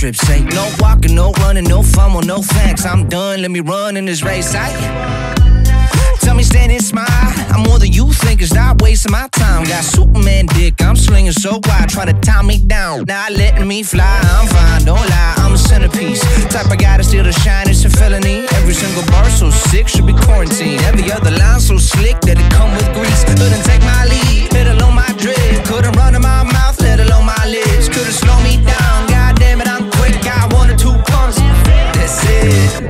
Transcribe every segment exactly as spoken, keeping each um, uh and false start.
trips. Ain't no walking, no running, no fun, well, no thanks. I'm done, let me run in this race. I tell me stand and smile. I'm more than you think, it's not wasting my time. Got Superman dick, I'm slinging so wide. Try to tie me down, not letting me fly. I'm fine, don't lie, I'm a centerpiece. Type of guy to steal the shine, it's a felony. Every single bar so sick, should be quarantined. Every other line so slick that it come with grease. Couldn't take my lead, let alone my drip. Couldn't run in my mouth, let alone my lips. Couldn't slow me down, god damn it, I'm quick. Got one or two pumps, that's it.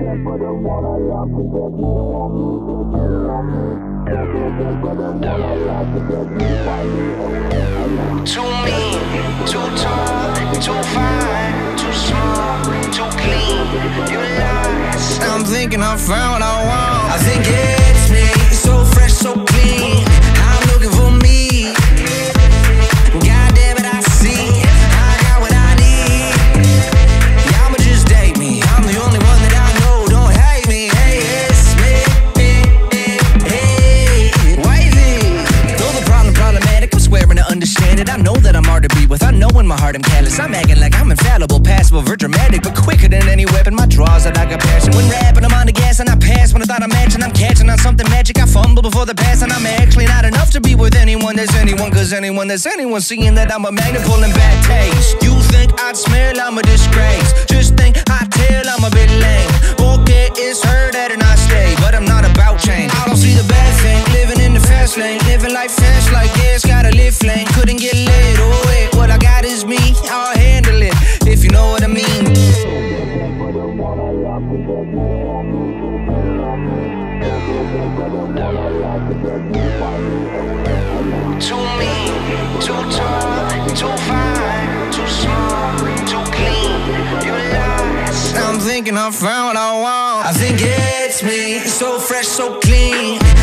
Too mean, too tall, too fine, too small, too clean. You lies. I'm thinking I found what I want. I think it's me, so fresh, so clean. I'm looking for me. God damn it, I see. I got what I need. Y'all just date me. I'm the only one that I know. Don't hate me. Hey, it's me. Understand it, I know that I'm hard to be with. I know in my heart I'm careless. I'm acting like I'm infallible, passive, over dramatic, but quicker than any weapon. My draws that I got passion. When rapping, I'm on the gas and I pass. When I thought I'm matching, I'm catching on something magic. I fumble before the pass, and I'm actually not enough to be with anyone that's anyone. Cause anyone that's anyone seeing that I'm a magnet pulling bad taste. You think I'd smell, I'm a disgrace. Just think I tell, I'm a bit lame. Okay, it's her that and I stay, but I'm not about change. I don't see the bad thing, living in the fast lane. Living life fast like yeah, it's gotta live flame. Couldn't get lit, oh wait, what I got is me. I'll handle it, if you know what I mean. Too mean, too tall, too fine, too small, too clean. You lies. I'm thinking I found what I want. I think it's me, so fresh, so clean.